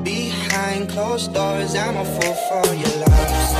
behind closed doors. I'm a fool for your love.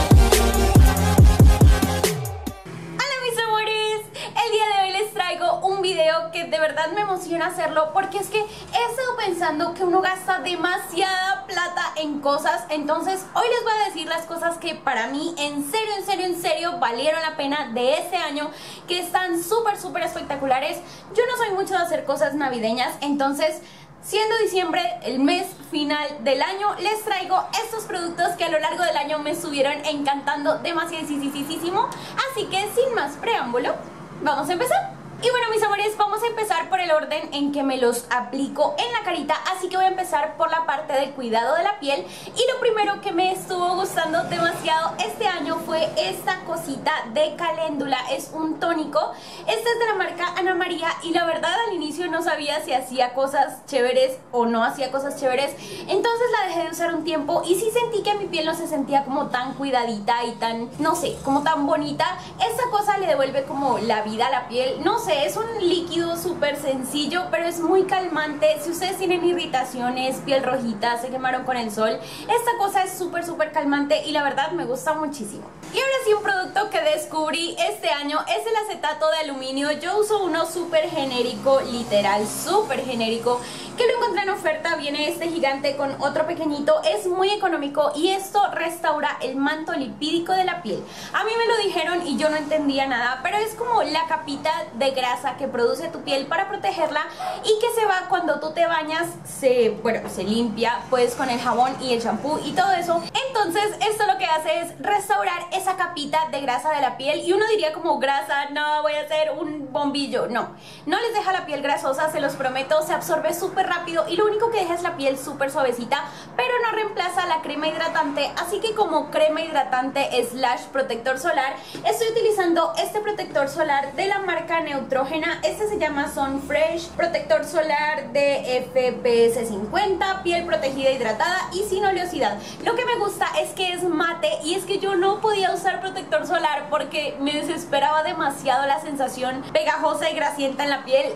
El día de hoy les traigo un video que de verdad me emociona hacerlo porque es que he estado pensando que uno gasta demasiada plata en cosas. Entonces hoy les voy a decir las cosas que para mí en serio valieron la pena de este año, que están súper espectaculares. Yo no soy mucho de hacer cosas navideñas, entonces siendo diciembre el mes final del año, les traigo estos productos que a lo largo del año me estuvieron encantando demasiadísimo. Así que sin más preámbulo, vamos a empezar. Y bueno, mis amores, vamos a empezar por el orden en que me los aplico en la carita. Así que voy a empezar por la parte del cuidado de la piel. Y lo primero que me estuvo gustando demasiado este año fue esta cosita de caléndula. Es un tónico. Este es de la marca Ana María. Y la verdad al inicio no sabía si hacía cosas chéveres o no hacía cosas chéveres. Entonces la dejé de usar un tiempo y sí sentí que mi piel no se sentía como tan cuidadita y tan, no sé, como tan bonita. Esta cosa le devuelve como la vida a la piel. No sé, es un líquido súper sencillo, pero es muy calmante. Si ustedes tienen irritaciones, piel rojita, se quemaron con el sol, esta cosa es súper calmante y la verdad me gusta muchísimo. Y ahora sí, un producto que descubrí este año es el acetato de aluminio. Yo uso uno súper genérico, literal, súper genérico, que lo encontré en oferta. Viene este gigante con otro pequeñito, es muy económico y esto restaura el manto lipídico de la piel. A mí me lo dijeron y yo no entendía nada, pero es como la capita de grasa que produce tu piel para protegerla y que se va cuando tú te bañas, se limpia pues con el jabón y el shampoo y todo eso. Entonces esto lo que hace es restaurar esa capita de grasa de la piel y uno diría como grasa, no voy a hacer un bombillo. No les deja la piel grasosa, se los prometo, se absorbe súper rápido y lo único que deja es la piel súper suavecita, pero no reemplaza la crema hidratante. Así que como crema hidratante / protector solar, estoy utilizando este protector solar de la marca Neutrogena. Este se llama Sun Fresh, protector solar de FPS 50, piel protegida, hidratada y sin oleosidad. Lo que me gusta es que es mate y es que yo no podía usar protector solar porque me desesperaba demasiado la sensación pegajosa y grasienta en la piel.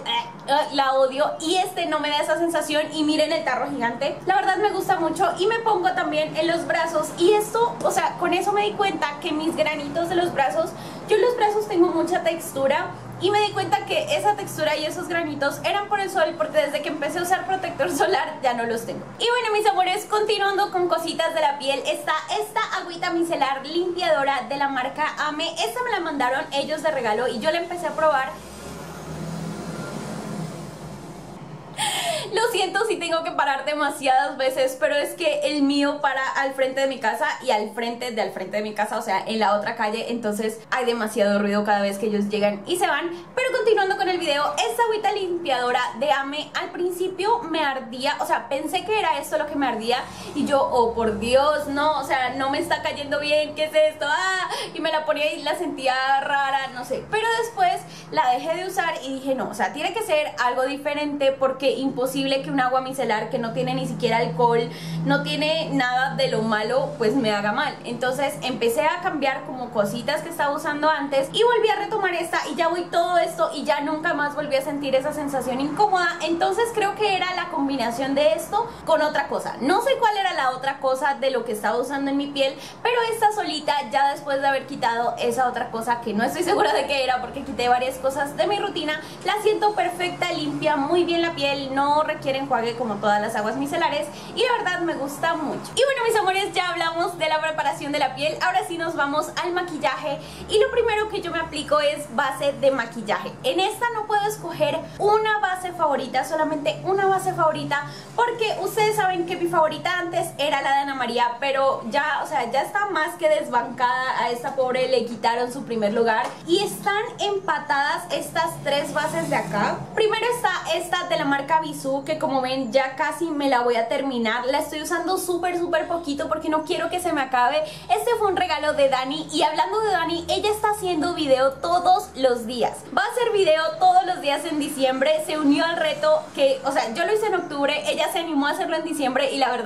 La odio y este no me da esa sensación y miren el tarro gigante. La verdad me gusta mucho y me pongo también en los brazos y esto, o sea, con eso me di cuenta que mis granitos de los brazos, yo en los brazos tengo mucha textura y me di cuenta que esa textura y esos granitos eran por el sol, porque desde que empecé a usar protector solar ya no los tengo. Y bueno, mis amores, continuando con cositas de la piel, está esta agüita micelar limpiadora de la marca Ame. Esta me la mandaron ellos de regalo y yo la empecé a probar. Lo siento si tengo que parar demasiadas veces, pero es que el mío para al frente de mi casa y al frente de mi casa, o sea, en la otra calle, entonces hay demasiado ruido cada vez que ellos llegan y se van. Pero continuando con el video, esta agüita limpiadora de Ame al principio me ardía, o sea, pensé que era esto lo que me ardía y yo, oh por Dios, no, o sea, no me está cayendo bien, ¿qué es esto? Y me la ponía y la sentía rara, no sé, pero después la dejé de usar y dije, no, o sea, tiene que ser algo diferente porque imposible que un agua micelar que no tiene ni siquiera alcohol, no tiene nada de lo malo, pues me haga mal. Entonces empecé a cambiar como cositas que estaba usando antes y volví a retomar esta y ya voy todo esto y ya nunca más volví a sentir esa sensación incómoda. Entonces creo que era la combinación de esto con otra cosa. No sé cuál era la otra cosa de lo que estaba usando en mi piel, pero esta solita, ya después de haber quitado esa otra cosa que no estoy segura de qué era porque quité varias cosas de mi rutina, la siento perfecta, limpia muy bien la piel, no requiere enjuague como todas las aguas micelares y la verdad me gusta mucho. Y bueno, mis amores, ya hablamos de la preparación de la piel, ahora sí nos vamos al maquillaje y lo primero que yo me aplico es base de maquillaje. En esta no puedo escoger una base favorita, solamente una base favorita, porque ustedes saben que mi favorita antes era la de Ana María, pero ya, o sea, ya está más que desbancada. A esta pobre le quitaron su primer lugar y están empatadas estas tres bases de acá. Primero está esta de la marca Bisú, que como ven ya casi me la voy a terminar. La estoy usando súper poquito porque no quiero que se me acabe. Este fue un regalo de Dani y hablando de Dani, ella está haciendo video todos los días. Va a hacer video todos los días en diciembre. Se unió al reto que, o sea, yo lo hice en octubre, ella se animó a hacerlo en diciembre y la verdad la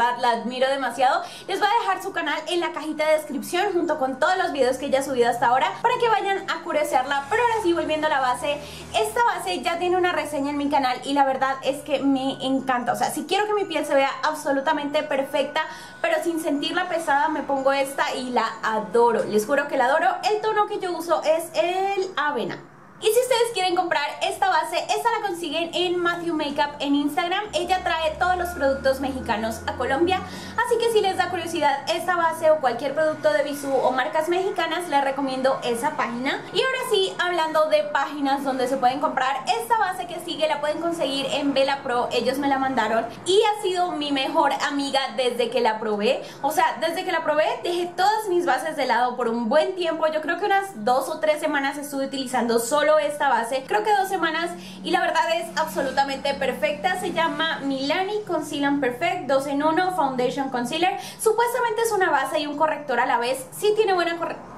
admiro demasiado. Les voy a dejar su canal en la cajita de descripción junto con todos los videos que ella ha subido hasta ahora para que vayan a curiosearla. Pero ahora sí, volviendo a la base, esta base ya tiene una reseña en mi canal y la verdad es que me encanta. O sea, si quiero que mi piel se vea absolutamente perfecta pero sin sentirla pesada, me pongo esta y la adoro. Les juro que la adoro. El tono que yo uso es el avena. Y si ustedes quieren comprar esta base, esta la consiguen en Matthew Makeup en Instagram. Ella trae todos los productos mexicanos a Colombia, así que si les da curiosidad esta base o cualquier producto de Bisú o marcas mexicanas, les recomiendo esa página. Y ahora sí, hablando de páginas donde se pueden comprar, esta base que sigue la pueden conseguir en Vela Pro. Ellos me la mandaron y ha sido mi mejor amiga desde que la probé. O sea, desde que la probé dejé todas mis bases de lado por un buen tiempo. Yo creo que unas 2 o 3 semanas estuve utilizando solo esta base, creo que 2 semanas, y la verdad es absolutamente perfecta. Se llama Milani Conceal and Perfect 2 en 1 Foundation Concealer. Supuestamente es una base y un corrector a la vez. Sí tiene buena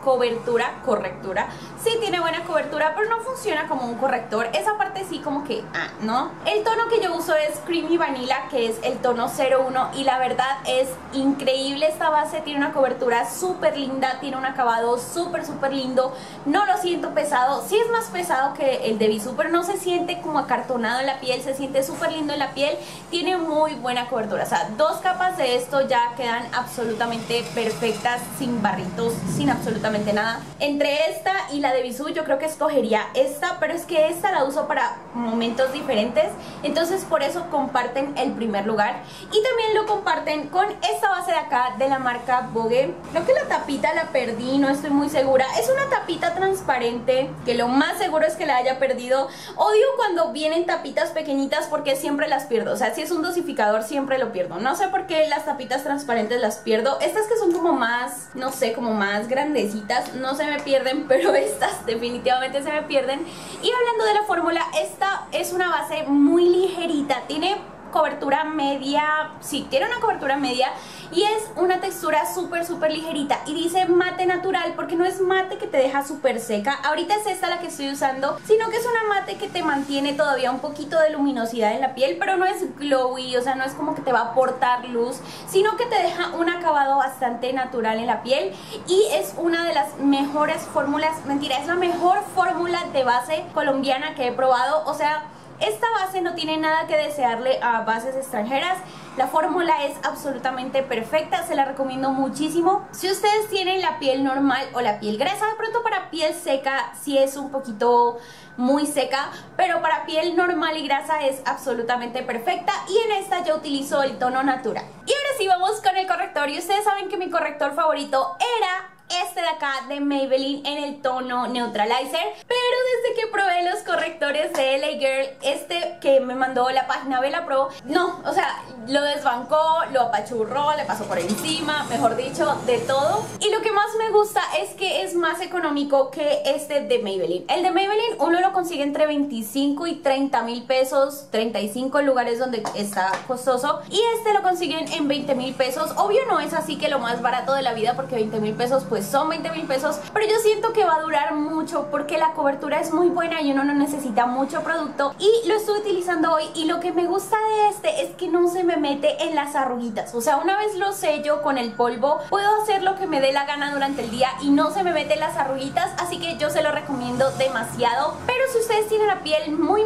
correctura, sí tiene buena cobertura, pero no funciona como un corrector. Esa parte sí como que, ¿no? El tono que yo uso es Creamy Vanilla, que es el tono 01, y la verdad es increíble. Esta base tiene una cobertura súper linda, tiene un acabado súper lindo, no lo siento pesado. Sí es más pesado que el de Bisú, pero no se siente como acartonado en la piel, se siente súper lindo en la piel, tiene muy buena cobertura. O sea, 2 capas de esto ya quedan absolutamente perfectas, sin barritos, sin absolutamente nada. Entre esta y la de Bisú yo creo que escogería esta, pero es que esta la uso para momentos diferentes, entonces por eso comparten el primer lugar. Y también lo comparten con esta base de acá de la marca Vogue. Creo que la tapita la perdí, no estoy muy segura. Es una tapita transparente que lo más seguro es que la haya perdido. Odio cuando vienen tapitas pequeñitas porque siempre las pierdo. O sea, si es un dosificador siempre lo pierdo. No sé por qué las tapitas transparentes las pierdo. Estas que son como más, no sé, como más grandecitas, no se me pierden, pero estas definitivamente se me pierden. Y hablando de la fórmula, esta es una base muy ligerita. Tiene cobertura media, sí, tiene una cobertura media y es una textura súper ligerita, y dice mate natural porque no es mate que te deja súper seca. Ahorita es esta la que estoy usando, sino que es una mate que te mantiene todavía un poquito de luminosidad en la piel, pero no es glowy, o sea, no es como que te va a aportar luz, sino que te deja un acabado bastante natural en la piel, y es una de las mejores fórmulas, mentira, es la mejor fórmula de base colombiana que he probado. O sea, esta base no tiene nada que desearle a bases extranjeras. La fórmula es absolutamente perfecta, se la recomiendo muchísimo. Si ustedes tienen la piel normal o la piel grasa, de pronto para piel seca sí es un poquito muy seca, pero para piel normal y grasa es absolutamente perfecta. Y en esta yo utilizo el tono Natura. Y ahora sí vamos con el corrector, y ustedes saben que mi corrector favorito era este de acá de Maybelline en el tono Neutralizer, pero desde que probé los correctores de LA Girl, este que me mandó la página Vela Pro, no, o sea, lo desbancó, lo apachurró, le pasó por encima, mejor dicho, de todo. Y lo que más me gusta es que es más económico que este de Maybelline. El de Maybelline uno lo consigue entre 25 y 30 mil pesos, 35 en lugares donde está costoso, y este lo consiguen en 20 mil pesos. Obvio no es así que lo más barato de la vida, porque 20 mil pesos pues son 20 mil pesos, pero yo siento que va a durar mucho porque la cobertura es muy buena y uno no necesita mucho producto. Y lo estoy utilizando hoy, y lo que me gusta de este es que no se me mete en las arruguitas. O sea, una vez lo sello con el polvo, puedo hacer lo que me dé la gana durante el día y no se me mete en las arruguitas, así que yo se lo recomiendo demasiado. Pero si ustedes tienen la piel muy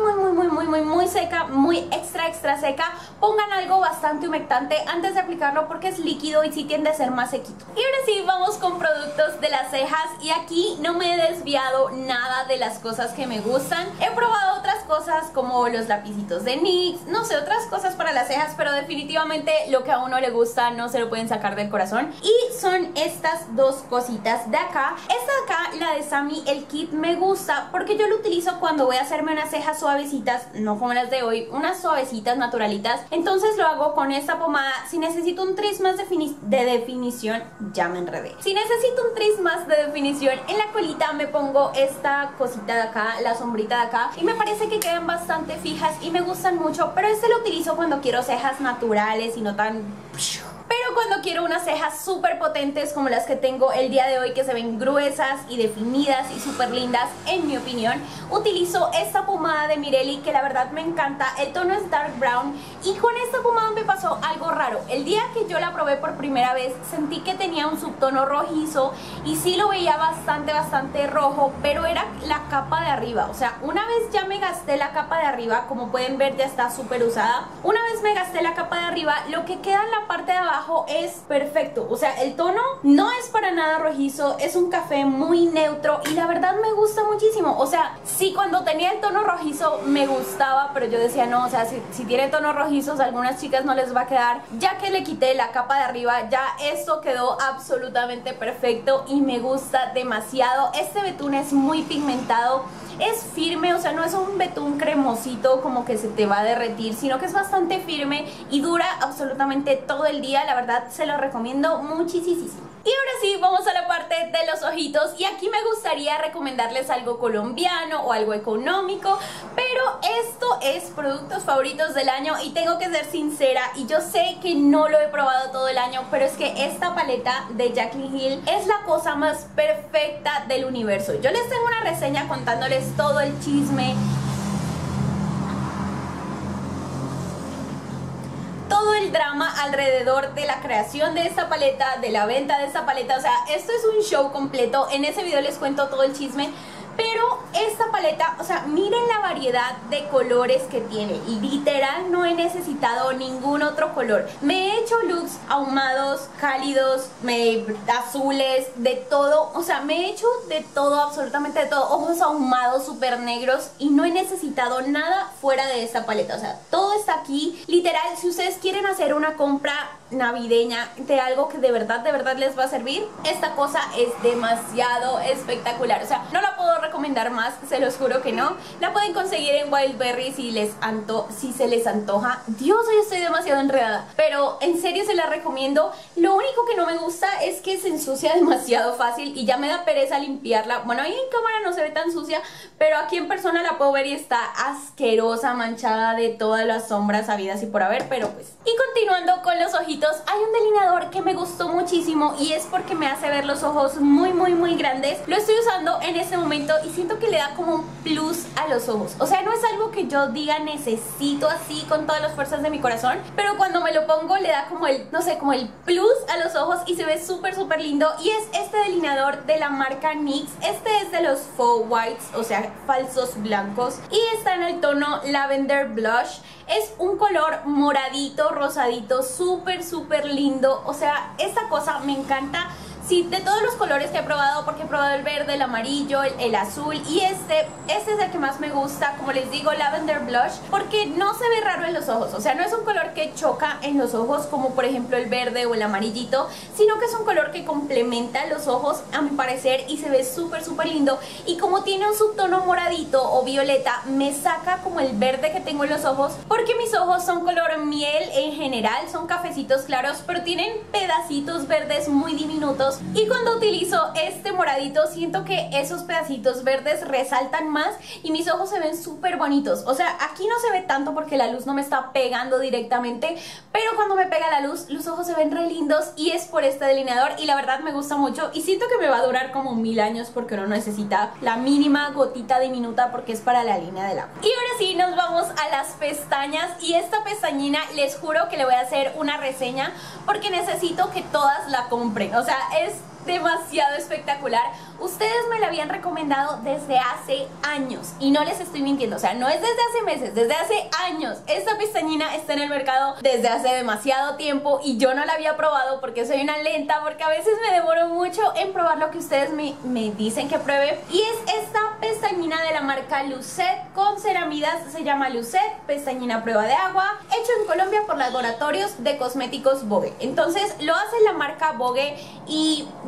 seca, muy extra seca, pongan algo bastante humectante antes de aplicarlo porque es líquido y sí tiende a ser más sequito. Y ahora sí, vamos con productos de las cejas, y aquí no me he desviado nada de las cosas que me gustan. He probado otras cosas como los lapicitos de NYX, no sé, otras cosas para las cejas, pero definitivamente lo que a uno le gusta no se lo pueden sacar del corazón, y son estas dos cositas de acá. Esta de acá, la de Sammy, el kit, me gusta porque yo lo utilizo cuando voy a hacerme unas cejas suavecitas, no como las de hoy, unas suavecitas naturalitas. Entonces lo hago con esta pomada. Si necesito un tris más de definición, ya me enredé. Si necesito un tris más de definición en la colita, me pongo esta cosita de acá, la sombrita de acá, y me parece que quedan bastante fijas y me gustan mucho, pero este lo utilizo cuando quiero cejas naturales y no tan... Pero pero cuando quiero unas cejas súper potentes como las que tengo el día de hoy, que se ven gruesas y definidas y súper lindas en mi opinión, utilizo esta pomada de Mirelli que la verdad me encanta. El tono es dark brown y con esta pomada me pasó algo raro. El día que yo la probé por primera vez sentí que tenía un subtono rojizo y sí lo veía bastante rojo, pero era la capa de arriba. O sea, una vez ya me gasté la capa de arriba, como pueden ver ya está súper usada. Una vez me gasté la capa de arriba, lo que queda en la parte de abajo es perfecto. O sea, el tono no es para nada rojizo, es un café muy neutro y la verdad me gusta muchísimo. O sea, sí, cuando tenía el tono rojizo me gustaba, pero yo decía no, o sea, si tiene tonos rojizos a algunas chicas no les va a quedar. Ya que le quité la capa de arriba, ya esto quedó absolutamente perfecto y me gusta demasiado. Este betún es muy pigmentado, es firme, o sea, no es un betún cremosito como que se te va a derretir, sino que es bastante firme y dura absolutamente todo el día. La verdad se lo recomiendo muchísimo. Y ahora sí, vamos a la parte de los ojitos y aquí me gustaría recomendarles algo colombiano o algo económico, pero esto es productos favoritos del año y tengo que ser sincera, y yo sé que no lo he probado todo el año, pero es que esta paleta de Jaclyn Hill es la cosa más perfecta del universo. Yo les tengo una reseña contándoles todo el chisme, todo el drama alrededor de la creación de esta paleta, de la venta de esta paleta. O sea, esto es un show completo. En ese video les cuento todo el chisme. Pero esta paleta, o sea, miren la variedad de colores que tiene. Y literal no he necesitado ningún otro color. Me he hecho looks ahumados, cálidos, azules, de todo. O sea, me he hecho de todo, absolutamente de todo. Ojos ahumados, súper negros. Y no he necesitado nada fuera de esta paleta. O sea, todo está aquí. Literal, si ustedes quieren hacer una compra navideña de algo que de verdad les va a servir, esta cosa es demasiado espectacular. O sea, no la puedo recomendar más, se los juro que no. La pueden conseguir en Wildberry si se les antoja. Dios, hoy estoy demasiado enredada, pero en serio se la recomiendo. Lo único que no me gusta es que se ensucia demasiado fácil y ya me da pereza limpiarla. Bueno, ahí en cámara no se ve tan sucia, pero aquí en persona la puedo ver y está asquerosa, manchada de todas las sombras habidas y por haber, pero pues. Y continuando con los ojitos, hay un delineador que me gustó muchísimo y es porque me hace ver los ojos muy grandes. Lo estoy usando en este momento y siento que le da como un plus a los ojos. O sea, no es algo que yo diga necesito así con todas las fuerzas de mi corazón, pero cuando me lo pongo le da como el, no sé, como el plus a los ojos y se ve súper lindo. Y es este delineador de la marca NYX. Este es de los faux whites, o sea, falsos blancos, y está en el tono Lavender Blush. Es un color moradito, rosadito, súper lindo. O sea, esta cosa me encanta. Sí, de todos los colores que he probado, porque he probado el verde, el amarillo, el azul, y este es el que más me gusta, como les digo, Lavender Blush, porque no se ve raro en los ojos. O sea, no es un color que choca en los ojos como por ejemplo el verde o el amarillito, sino que es un color que complementa los ojos a mi parecer y se ve súper lindo. Y como tiene un subtono moradito o violeta, me saca como el verde que tengo en los ojos, porque mis ojos son color miel en general, son cafecitos claros, pero tienen pedacitos verdes muy diminutos. Y cuando utilizo este moradito siento que esos pedacitos verdes resaltan más y mis ojos se ven súper bonitos. O sea, aquí no se ve tanto porque la luz no me está pegando directamente, pero cuando me pega la luz, los ojos se ven re lindos y es por este delineador y la verdad me gusta mucho y siento que me va a durar como 1000 años porque uno necesita la mínima gotita diminuta porque es para la línea del agua. Y ahora sí, nos vamos a las pestañas y esta pestañina les juro que le voy a hacer una reseña porque necesito que todas la compren. O sea, es demasiado espectacular. Ustedes me la habían recomendado desde hace años y no les estoy mintiendo, o sea, no es desde hace meses, desde hace años. Esta pestañina está en el mercado desde hace demasiado tiempo y yo no la había probado porque soy una lenta, porque a veces me demoro mucho en probar lo que ustedes me dicen que pruebe. Y es esta pestañina de la marca Lucet con ceramidas, se llama Lucet, pestañina prueba de agua, hecho en Colombia por laboratorios de cosméticos Vogue. Entonces lo hace la marca Vogue y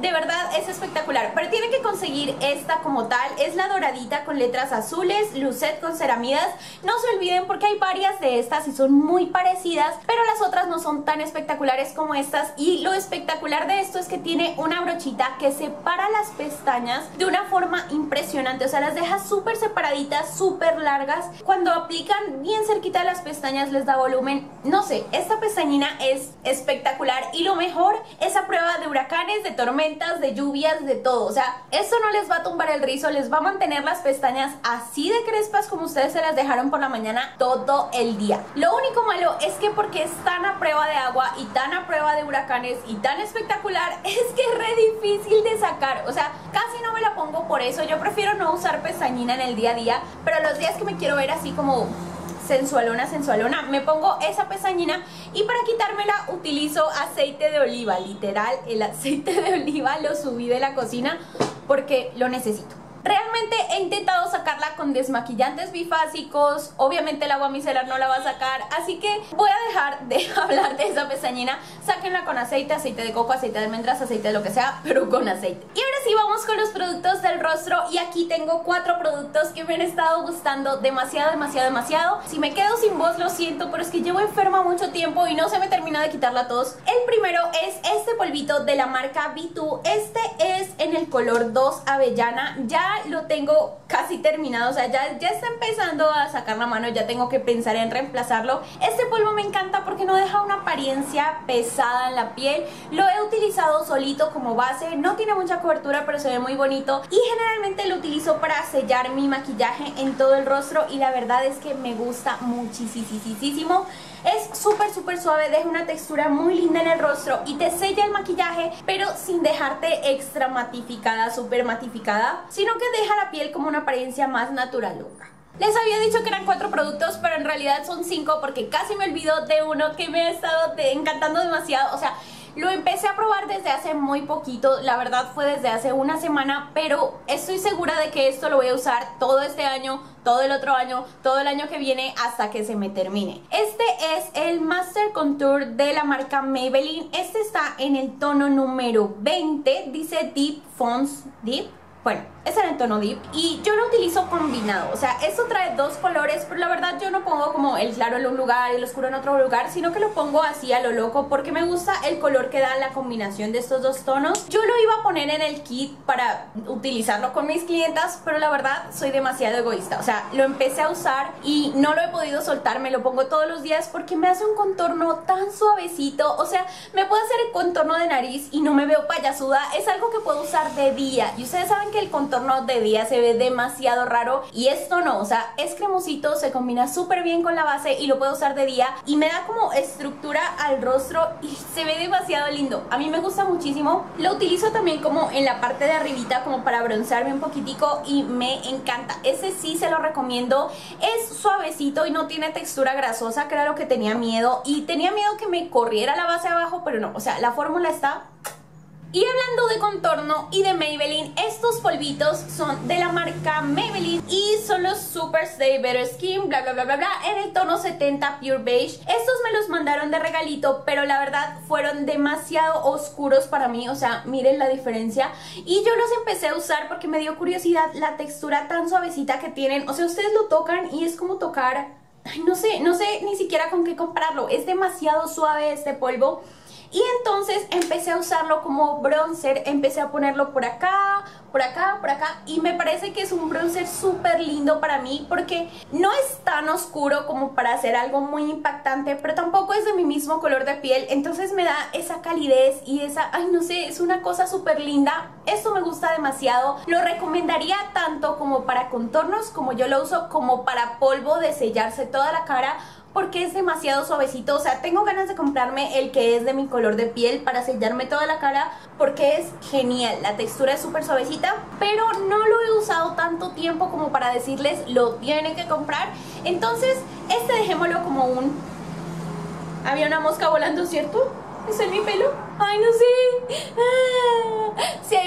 de verdad es espectacular, pero tienen que conseguir esta como tal. Es la doradita con letras azules, Lucette con ceramidas. No se olviden porque hay varias de estas y son muy parecidas, pero las otras no son tan espectaculares como estas. Y lo espectacular de esto es que tiene una brochita que separa las pestañas de una forma impresionante, o sea, las deja súper separaditas, súper largas. Cuando aplican bien cerquita de las pestañas les da volumen. No sé, esta pestañina es espectacular y lo mejor es a prueba de huracanes, de tormentas, de lluvias, de todo. O sea, esto no les va a tumbar el rizo, les va a mantener las pestañas así de crespas como ustedes se las dejaron por la mañana todo el día. Lo único malo es que porque es tan a prueba de agua y tan a prueba de huracanes y tan espectacular, es que es re difícil de sacar. O sea, casi no me la pongo por eso. Yo prefiero no usar pestañina en el día a día, pero los días que me quiero ver así como sensualona, sensualona, me pongo esa pestañina y para quitármela utilizo aceite de oliva. Literal, el aceite de oliva lo subí de la cocina porque lo necesito. Realmente he intentado sacarla con desmaquillantes bifásicos. Obviamente el agua micelar no la va a sacar, así que voy a dejar de hablar de esa pestañina. Sáquenla con aceite, aceite de coco, aceite de almendras, aceite de lo que sea, pero con aceite. Y ahora sí vamos con los productos del rostro. Y aquí tengo 4 productos que me han estado gustando demasiado, demasiado, demasiado. Si me quedo sin voz lo siento, pero es que llevo enferma mucho tiempo y no se me termina de quitar la tos. El primero es este polvito de la marca B2. Este es en el color 2 avellana. Ya lo tengo casi terminado, o sea, ya está empezando a sacar la mano, ya tengo que pensar en reemplazarlo. Este polvo me encanta porque no deja una apariencia pesada en la piel. Lo he utilizado solito como base, no tiene mucha cobertura, pero se ve muy bonito. Y generalmente lo utilizo para sellar mi maquillaje en todo el rostro y la verdad es que me gusta muchísimo. Es súper suave, deja una textura muy linda en el rostro y te sella el maquillaje, pero sin dejarte extra matificada, súper matificada, sino que deja la piel como una apariencia más natural. Les había dicho que eran 4 productos, pero en realidad son 5 porque casi me olvido de uno que me ha estado encantando demasiado. O sea, lo empecé a probar desde hace muy poquito, la verdad fue desde hace una semana, pero estoy segura de que esto lo voy a usar todo este año, todo el otro año, todo el año que viene hasta que se me termine. Este es el Master Contour de la marca Maybelline. Este está en el tono número 20, dice Deep Fonts Deep. Bueno, es en el tono deep y yo lo utilizo combinado, o sea, esto trae 2 colores, pero la verdad yo no pongo como el claro en un lugar y el oscuro en otro lugar, sino que lo pongo así a lo loco porque me gusta el color que da la combinación de estos 2 tonos. Yo lo iba a poner en el kit para utilizarlo con mis clientas, pero la verdad soy demasiado egoísta, o sea, lo empecé a usar y no lo he podido soltar, me lo pongo todos los días porque me hace un contorno tan suavecito, o sea, me puedo hacer el contorno de nariz y no me veo payasuda, es algo que puedo usar de día y ustedes saben que el contorno de día se ve demasiado raro y esto no, o sea, es cremosito, se combina súper bien con la base y lo puedo usar de día y me da como estructura al rostro y se ve demasiado lindo. A mí me gusta muchísimo, lo utilizo también como en la parte de arribita como para broncearme un poquitico y me encanta. Ese sí se lo recomiendo, es suavecito y no tiene textura grasosa, que era lo que tenía miedo y tenía miedo que me corriera la base abajo, pero no, o sea, la fórmula está. Y hablando de contorno y de Maybelline, estos polvitos son de la marca Maybelline y son los Super Stay Better Skin, bla en el tono 70 Pure Beige. Estos me los mandaron de regalito, pero la verdad fueron demasiado oscuros para mí, o sea, miren la diferencia. Y yo los empecé a usar porque me dio curiosidad la textura tan suavecita que tienen, o sea, ustedes lo tocan y es como tocar, ay, no sé ni siquiera con qué compararlo, es demasiado suave este polvo. Y entonces empecé a usarlo como bronzer, empecé a ponerlo por acá, y me parece que es un bronzer súper lindo para mí porque no es tan oscuro como para hacer algo muy impactante, pero tampoco es de mi mismo color de piel, entonces me da esa calidez y esa, ay no sé, es una cosa súper linda. Esto me gusta demasiado, lo recomendaría tanto como para contornos, como yo lo uso, como para polvo de sellarse toda la cara, porque es demasiado suavecito. O sea, tengo ganas de comprarme el que es de mi color de piel para sellarme toda la cara porque es genial, la textura es súper suavecita, pero no lo he usado tanto tiempo como para decirles lo tienen que comprar. Entonces este dejémoslo como un... Había una mosca volando, ¿cierto? ¿Es en mi pelo? Ay, no sé. Sí, hay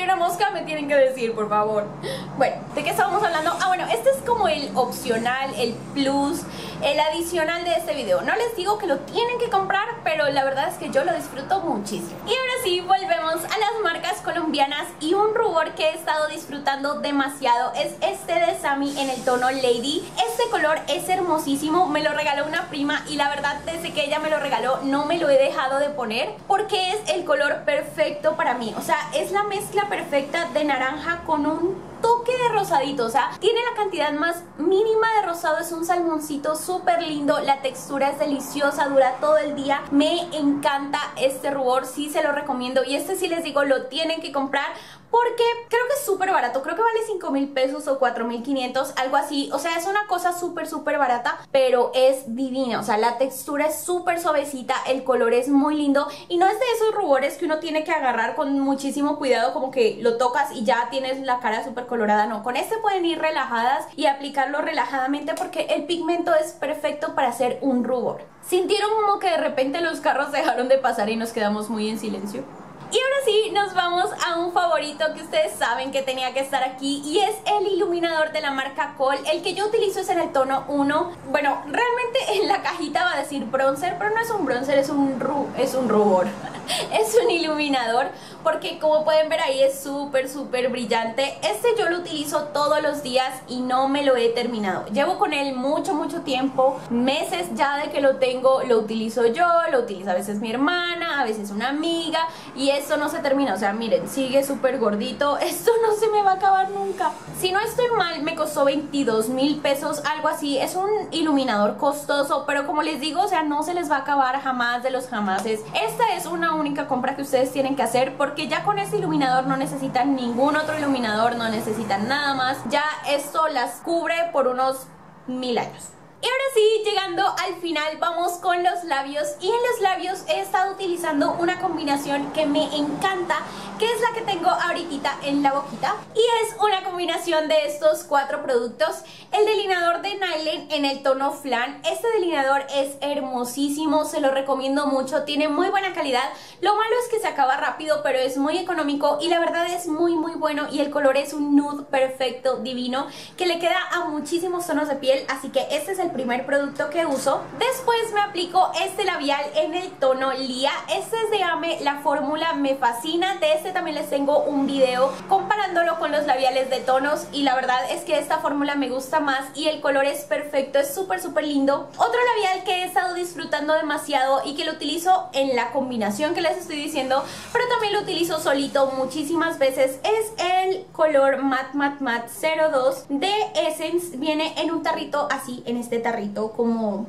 una mosca me tienen que decir, por favor. Bueno, ¿de qué estábamos hablando? Ah, bueno, este es como el opcional, el plus, el adicional de este video. No les digo que lo tienen que comprar, pero la verdad es que yo lo disfruto muchísimo. Y ahora sí, volvemos a las marcas colombianas y un rubor que he estado disfrutando demasiado es este de Sammy en el tono Lady. Este color es hermosísimo, me lo regaló una prima y la verdad desde que ella me lo regaló no me lo he dejado de poner porque es el color perfecto para mí. O sea, es la mezcla perfecta de naranja con un toque de rosadito, o sea, tiene la cantidad más mínima de rosado, es un salmoncito súper lindo, la textura es deliciosa, dura todo el día, me encanta este rubor, sí se lo recomiendo y este sí les digo, lo tienen que comprar porque creo que es súper barato, creo que vale 5,000 pesos o 4,500, algo así, o sea, es una cosa súper barata, pero es divina, o sea, la textura es súper suavecita, el color es muy lindo y no es de esos rubores que uno tiene que agarrar con muchísimo cuidado, como que lo tocas y ya tienes la cara súper colorada, no, con este pueden ir relajadas y aplicarlo relajadamente porque el pigmento es perfecto para hacer un rubor. ¿Sintieron como que de repente los carros dejaron de pasar y nos quedamos muy en silencio? Y ahora sí, nos vamos a un favorito que ustedes saben que tenía que estar aquí y es el iluminador de la marca Kohl. El que yo utilizo es en el tono 1. Bueno, realmente en la cajita va a decir bronzer, pero no es un bronzer, es un rubor. Es un iluminador porque como pueden ver ahí es súper brillante. Este yo lo utilizo todos los días y no me lo he terminado. Llevo con él mucho tiempo, meses ya de que lo tengo, lo utilizo yo, lo utiliza a veces mi hermana, a veces una amiga y esto no se termina, o sea, miren, sigue súper gordito, esto no se me va a acabar nunca. Si no estoy mal, me costó 22,000 pesos, algo así, es un iluminador costoso, pero como les digo, o sea, no se les va a acabar jamás de los jamases. Esta es una única compra que ustedes tienen que hacer porque ya con este iluminador no necesitan ningún otro iluminador, no necesitan nada más, ya esto las cubre por unos 1000 años. Y ahora sí, llegando al final, vamos con los labios. Y en los labios he estado utilizando una combinación que me encanta, que es la que tengo ahorita en la boquita. Y es una combinación de estos 4 productos. El delineador de Nailen en el tono flan. Este delineador es hermosísimo, se lo recomiendo mucho, tiene muy buena calidad. Lo malo es que se acaba rápido, pero es muy económico y la verdad es muy bueno. Y el color es un nude perfecto, divino, que le queda a muchísimos tonos de piel. Así que este es el primer producto que uso. Después me aplico este labial en el tono Lía. Este es de Ame, la fórmula me fascina. De este también les tengo un video comparándolo con los labiales de tonos y la verdad es que esta fórmula me gusta más y el color es perfecto, es súper lindo. Otro labial que he estado disfrutando demasiado y que lo utilizo en la combinación que les estoy diciendo, pero también lo utilizo solito muchísimas veces, es el color Matte 02 de Essence. Viene en un tarrito así, en este tarrito como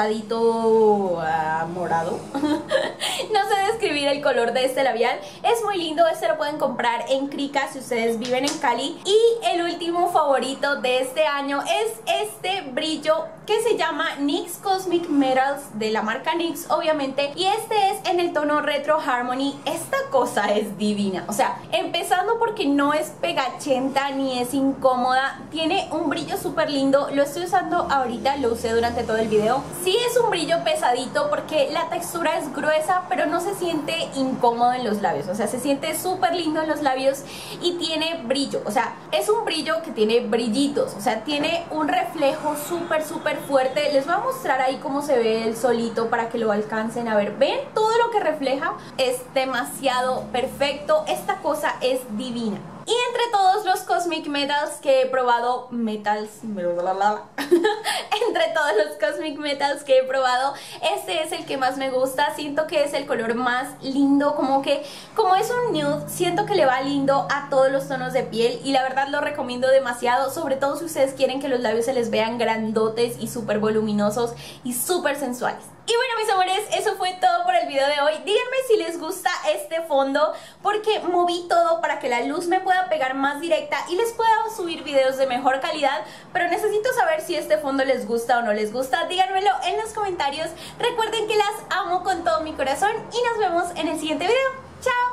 rosadito morado. No sé describir el color de este labial, es muy lindo. Este lo pueden comprar en Krika si ustedes viven en Cali. Y el último favorito de este año es este brillo que se llama NYX Cosmic Metals, de la marca NYX obviamente, y este es en el tono Retro Harmony. Esta cosa es divina, o sea, empezando porque no es pegachenta ni es incómoda, tiene un brillo súper lindo, lo estoy usando ahorita, lo usé durante todo el video. Sí es un brillo pesadito porque la textura es gruesa, pero no se siente incómodo en los labios, o sea, se siente súper lindo en los labios y tiene brillo, o sea, es un brillo que tiene brillitos, o sea, tiene un reflejo súper fuerte. Les voy a mostrar ahí cómo se ve el solito para que lo alcancen a ver. ¿Ven? Todo lo que refleja es demasiado perfecto. Esta cosa es divina. Y entre todos los Cosmic Metals que he probado, entre todos los Cosmic Metals que he probado, este es el que más me gusta. Siento que es el color más lindo, como es un nude, siento que le va lindo a todos los tonos de piel y la verdad lo recomiendo demasiado, sobre todo si ustedes quieren que los labios se les vean grandotes y súper voluminosos y súper sensuales. Y bueno, mis amores, eso fue todo por el video de hoy. Díganme si les gusta este fondo, porque moví todo para que la luz me pueda pegar más directa y les pueda subir videos de mejor calidad, pero necesito saber si este fondo les gusta o no les gusta. Díganmelo en los comentarios. Recuerden que las amo con todo mi corazón y nos vemos en el siguiente video. ¡Chao!